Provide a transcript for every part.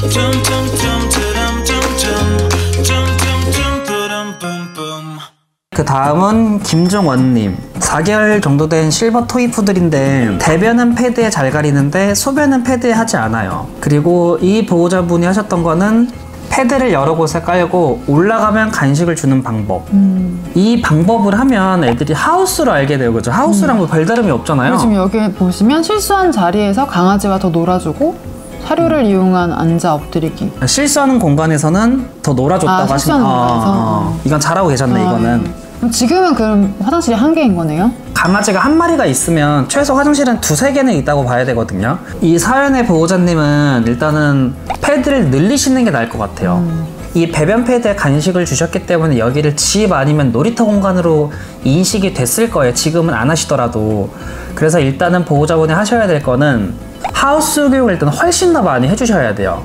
그 다음은 김종원님. 4개월 정도 된 실버 토이푸들인데 대변은 패드에 잘 가리는데 소변은 패드에 하지 않아요. 그리고 이 보호자분이 하셨던 거는 패드를 여러 곳에 깔고 올라가면 간식을 주는 방법. 이 방법을 하면 애들이 하우스로 알게 돼요. 그죠? 하우스랑 뭐 별다름이 없잖아요. 지금 여기 보시면 실수한 자리에서 강아지가 더 놀아주고 사료를 이용한 앉아 엎드리기. 실수하는 공간에서는 더 놀아줬다고 실수하는 공간에서. 이건 잘하고 계셨네. 이거는. 그럼 지금은 그럼 화장실이 1개인 거네요? 강아지가 1마리가 있으면 최소 화장실은 2~3개는 있다고 봐야 되거든요. 이 사연의 보호자님은 일단은 패드를 늘리시는 게 나을 것 같아요. 이 배변 패드에 간식을 주셨기 때문에 여기를 집 아니면 놀이터 공간으로 인식이 됐을 거예요. 지금은 안 하시더라도. 그래서 일단은 보호자분이 하셔야 될 거는 하우스 교육을 일단 훨씬 더 많이 해주셔야 돼요.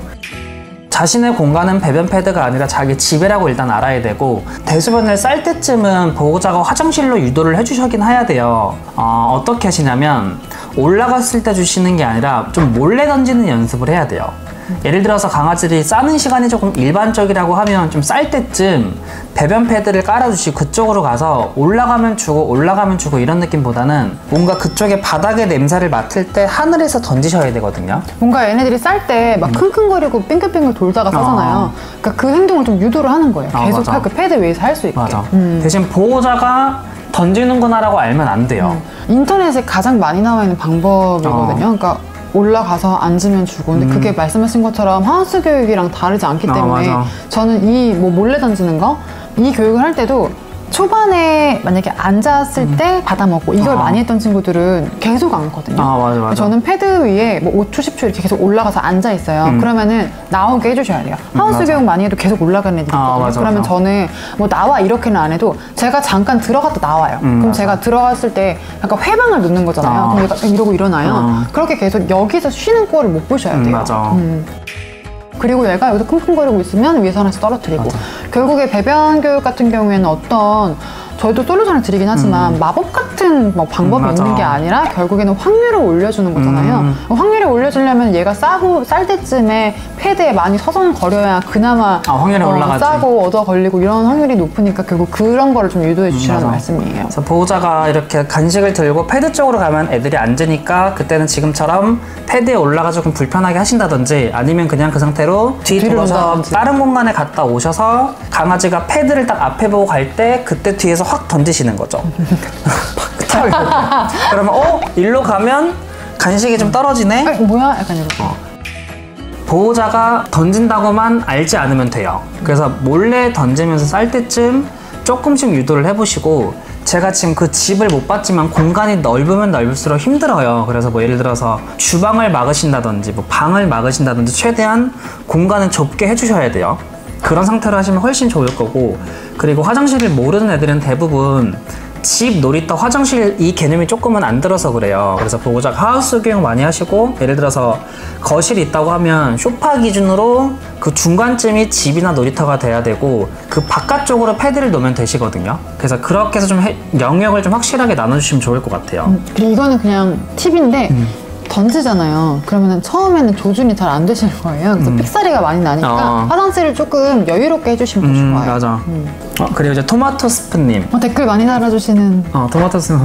자신의 공간은 배변 패드가 아니라 자기 집이라고 일단 알아야 되고, 대소변을 쌀 때쯤은 보호자가 화장실로 유도를 해주시긴 해야 돼요. 어떻게 하시냐면 올라갔을 때 주시는 게 아니라 좀 몰래 던지는 연습을 해야 돼요. 예를 들어서 강아지들이 싸는 시간이 조금 일반적이라고 하면 좀 쌀 때쯤 배변 패드를 깔아주시고 그쪽으로 가서 올라가면 주고 이런 느낌보다는 뭔가 그쪽에 바닥의 냄새를 맡을 때 하늘에서 던지셔야 되거든요. 뭔가 얘네들이 쌀 때 막 킁킁거리고 빙글빙글 돌다가 싸잖아요. 그러니까 그 행동을 좀 유도를 하는 거예요. 계속 그 패드 위에서 할 수 있게. 맞아. 대신 보호자가 던지는구나 라고 알면 안 돼요. 인터넷에 가장 많이 나와 있는 방법이거든요. 그러니까 올라가서 앉으면 주고. 근데 그게 말씀하신 것처럼 하우스 교육이랑 다르지 않기 때문에 저는 이 뭐 몰래 던지는 거, 이 교육을 할 때도 초반에 만약에 앉았을 때 받아먹고 이걸 많이 했던 친구들은 계속 앉거든요. 맞아. 저는 패드 위에 뭐 5초, 10초 이렇게 계속 올라가서 앉아 있어요. 그러면은 나오게 해주셔야 돼요. 하우스 교육 많이 해도 계속 올라가는 애들이 있거든요. 그러면 저는 뭐 나와 이렇게는 안 해도 제가 잠깐 들어갔다 나와요. 그럼 제가 들어갔을 때 약간 회방을 놓는 거잖아요. 그럼 얘가 이러고 일어나요. 그렇게 계속 여기서 쉬는 꼴을 못 보셔야 돼요. 그리고 얘가 여기서 킁킁거리고 있으면 위에서 하나씩 떨어뜨리고. 결국에 배변 교육 같은 경우에는 어떤 저희도 솔루션을 드리긴 하지만 마법 같은 뭐 방법이 있는 게 아니라 결국에는 확률을 올려주는 거잖아요. 확률을 올려주려면 얘가 쌀 때쯤에 패드에 많이 서성거려야 그나마 확률이 올라가지. 싸고 얻어 걸리고 이런 확률이 높으니까 결국 그런 거를 좀 유도해 주시라는 말씀이에요. 그래서 보호자가 이렇게 간식을 들고 패드 쪽으로 가면 애들이 앉으니까 그때는 지금처럼 패드에 올라가서 불편하게 하신다든지, 아니면 그냥 그 상태로 뒤로 돌아서 다른 공간에 갔다 오셔서 강아지가 패드를 딱 앞에 보고 갈 때 그때 뒤에서 확 던지시는 거죠. 그러면 일로 가면 간식이 좀 떨어지네? 뭐야? 약간 이렇게. 보호자가 던진다고만 알지 않으면 돼요. 그래서 몰래 던지면서 쌀 때쯤 조금씩 유도를 해보시고, 제가 지금 그 집을 못 봤지만 공간이 넓으면 넓을수록 힘들어요. 그래서 뭐 예를 들어서 주방을 막으신다든지 뭐 방을 막으신다든지 최대한 공간을 좁게 해주셔야 돼요. 그런 상태로 하시면 훨씬 좋을 거고, 그리고 화장실을 모르는 애들은 대부분 집, 놀이터, 화장실 이 개념이 조금은 안 들어서 그래요. 그래서 보호자가 하우스 교육 많이 하시고, 예를 들어서 거실이 있다고 하면 소파 기준으로 그 중간쯤이 집이나 놀이터가 돼야 되고 그 바깥쪽으로 패드를 놓으면 되시거든요. 그래서 그렇게 해서 좀 영역을 좀 확실하게 나눠주시면 좋을 것 같아요. 그리고 이거는 그냥 팁인데 던지잖아요. 그러면은 처음에는 조준이 잘 안 되실 거예요. 그래서 삑사리가 많이 나니까 화장실을 조금 여유롭게 해주시면 더 좋아요. 맞아. 그리고 이제 토마토 스프님. 댓글 많이 달아주시는. 토마토 스프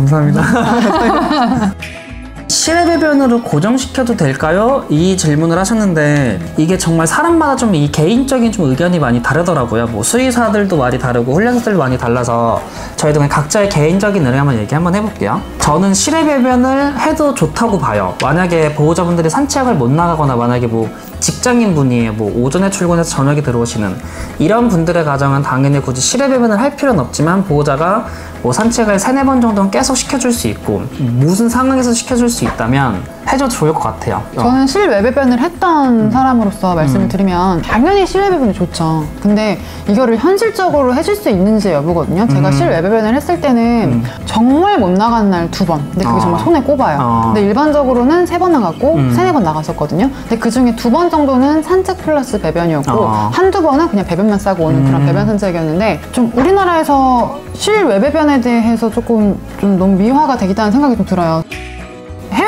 감사합니다. 실외 배변으로 고정시켜도 될까요? 이 질문을 하셨는데, 이게 정말 사람마다 좀 이 개인적인 좀 의견이 많이 다르더라고요. 뭐 수의사들도 많이 다르고 훈련사들도 많이 달라서 저희도 그냥 각자의 개인적인 의견 얘기 한번 해볼게요. 저는 실외 배변을 해도 좋다고 봐요. 만약에 보호자분들이 산책을 못 나가거나, 만약에 뭐 직장인 분이에요. 뭐 오전에 출근해서 저녁에 들어오시는 이런 분들의 가정은 당연히 굳이 실외 배변을 할 필요는 없지만, 보호자가 뭐 산책을 3~4번 정도는 계속 시켜줄 수 있고 무슨 상황에서 시켜줄 수 있다면 해줘도 좋을 것 같아요. 저는 실외 배변을 했던 사람으로서 말씀을 드리면 당연히 실외 배변이 좋죠. 근데 이거를 현실적으로 해줄 수 있는지 여부거든요. 제가 실외 배변을 했을 때는 정말 못 나간 날 2번. 근데 그게 정말 손에 꼽아요. 근데 일반적으로는 3번 나갔고 3~4번 나갔었거든요. 근데 그 중에 2번 정도는 산책 플러스 배변이었고 한두 번은 그냥 배변만 싸고 오는 그런 배변 산책이었는데, 좀 우리나라에서 실외 배변에 대해서 조금 좀 너무 미화가 되겠다는 생각이 좀 들어요. 해외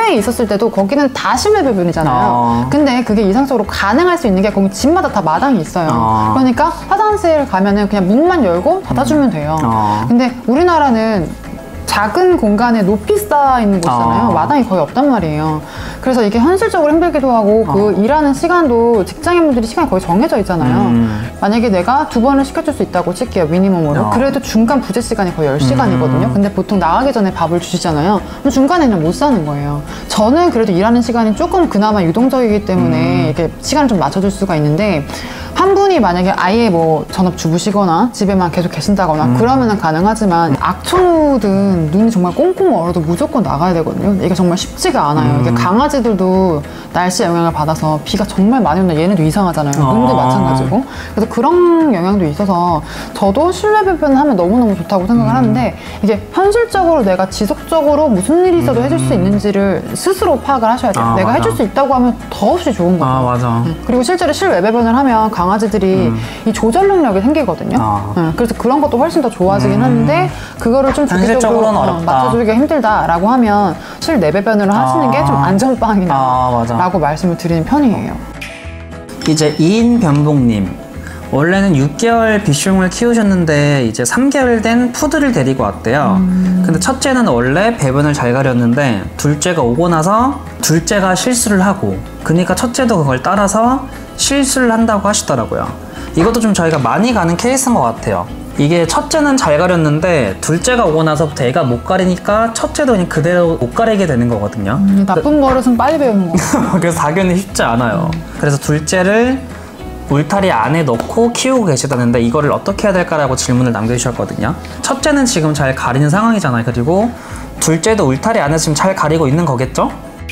해외에 있었을 때도 거기는 다 실내 배변이잖아요. 근데 그게 이상적으로 가능할 수 있는 게 거기 집마다 다 마당이 있어요. 그러니까 화장실 가면은 그냥 문만 열고 닫아주면 돼요. 근데 우리나라는 작은 공간에 높이 쌓여 있는 곳이잖아요. 마당이 거의 없단 말이에요. 그래서 이게 현실적으로 힘들기도 하고 그 일하는 시간도 직장인분들이 시간이 거의 정해져 있잖아요. 만약에 내가 2번을 시켜줄 수 있다고 칠게요. 미니멈으로. 그래도 중간 부재 시간이 거의 10시간이거든요. 근데 보통 나가기 전에 밥을 주시잖아요. 그럼 중간에는 못 사는 거예요. 저는 그래도 일하는 시간이 조금 그나마 유동적이기 때문에 이렇게 시간을 좀 맞춰줄 수가 있는데 한 분이 만약에 아예 뭐 전업 주부시거나 집에만 계속 계신다거나 그러면은 가능하지만 악천후든 눈이 정말 꽁꽁 얼어도 무조건 나가야 되거든요. 이게 정말 쉽지가 않아요. 이게 강아지들도 날씨 영향을 받아서 비가 정말 많이 오면 얘네도 이상하잖아요. 눈도 마찬가지고. 그래서 그런 영향도 있어서 저도 실내 배변을 하면 너무너무 좋다고 생각을 하는데 이게 현실적으로 내가 지속적으로 무슨 일이 있어도 해줄 수 있는지를 스스로 파악을 하셔야 돼요. 내가 해줄 수 있다고 하면 더없이 좋은 거죠. 맞아. 그리고 실제로 실외 배변을 하면 강아지들이 이 조절 능력이 생기거든요. 그래서 그런 것도 훨씬 더 좋아지긴 하는데 그거를 좀 주기적으로 맞춰주기가 힘들다라고 하면 실내 배변을 하시는 게 좀 안전빵이다 라고 말씀을 드리는 편이에요. 이제 2인 변복님, 원래는 6개월 비숑을 키우셨는데 이제 3개월 된 푸드를 데리고 왔대요. 근데 첫째는 원래 배변을 잘 가렸는데 둘째가 오고 나서 둘째가 실수를 하고, 그러니까 첫째도 그걸 따라서 실수를 한다고 하시더라고요. 이것도 좀 저희가 많이 가는 케이스인 것 같아요. 이게 첫째는 잘 가렸는데 둘째가 오고 나서부터 애가 못 가리니까 첫째도 그냥 그대로 못 가리게 되는 거거든요. 나쁜 버릇은 빨리 배우는 거. 그래서 당연히 쉽지 않아요. 그래서 둘째를 울타리 안에 넣고 키우고 계시다는데 이거를 어떻게 해야 될까라고 질문을 남겨주셨거든요. 첫째는 지금 잘 가리는 상황이잖아요. 그리고 둘째도 울타리 안에서 지금 잘 가리고 있는 거겠죠?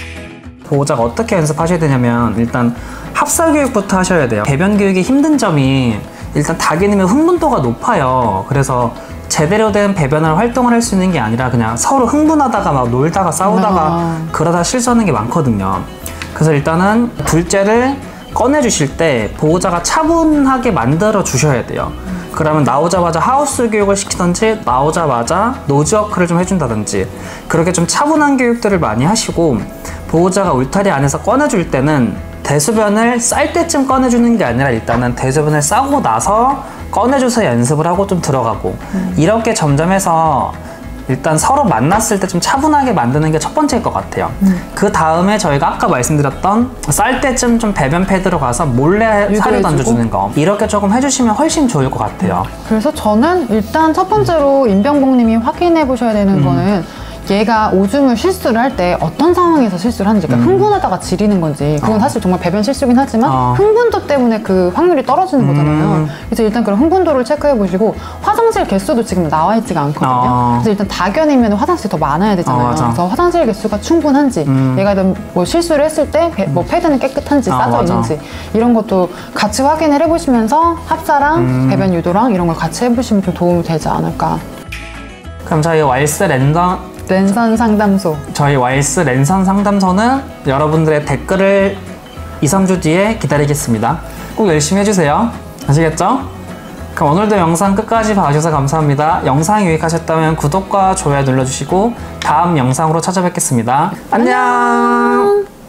보호자가 어떻게 연습하셔야 되냐면 일단 합사 교육부터 하셔야 돼요. 배변 교육이 힘든 점이 일단 닭이면 흥분도가 높아요. 그래서 제대로 된 배변을 활동을 할 수 있는 게 아니라 그냥 서로 흥분하다가 막 놀다가 싸우다가 그러다 실수하는 게 많거든요. 그래서 일단은 둘째를 꺼내주실 때 보호자가 차분하게 만들어 주셔야 돼요. 그러면 나오자마자 하우스 교육을 시키든지 나오자마자 노즈워크를 좀 해준다든지 그렇게 좀 차분한 교육들을 많이 하시고, 보호자가 울타리 안에서 꺼내줄 때는 대소변을 쌀 때쯤 꺼내주는 게 아니라 일단은 대소변을 싸고 나서 꺼내줘서 연습을 하고 좀 들어가고 이렇게 점점 해서 일단 서로 만났을 때 좀 차분하게 만드는 게 첫 번째일 것 같아요. 그 다음에 저희가 아까 말씀드렸던 쌀 때쯤 좀 배변 패드로 가서 몰래 사료 던져주는 거, 이렇게 조금 해주시면 훨씬 좋을 것 같아요. 그래서 저는 일단 첫 번째로 임병복님이 확인해 보셔야 되는 거는 얘가 오줌을 실수를 할 때 어떤 상황에서 실수를 하는지, 그러니까 흥분하다가 지리는 건지, 그건 사실 정말 배변 실수긴 하지만 흥분도 때문에 그 확률이 떨어지는 거잖아요. 그래서 일단 그런 흥분도를 체크해 보시고, 화장실 개수도 지금 나와 있지가 않거든요. 그래서 일단 다견이면 화장실이 더 많아야 되잖아요. 그래서 화장실 개수가 충분한지, 얘가 뭐 실수를 했을 때 뭐 패드는 깨끗한지 싸져 있는지 이런 것도 같이 확인을 해보시면서 합사랑 배변 유도랑 이런 걸 같이 해보시면 좀 도움이 되지 않을까. 그럼 저희 왈스 랜선 상담소, 저희 왈스 랜선 상담소는 여러분들의 댓글을 2-3주 뒤에 기다리겠습니다. 꼭 열심히 해주세요. 아시겠죠? 그럼 오늘도 영상 끝까지 봐주셔서 감사합니다. 영상이 유익하셨다면 구독과 좋아요 눌러주시고 다음 영상으로 찾아뵙겠습니다. 안녕.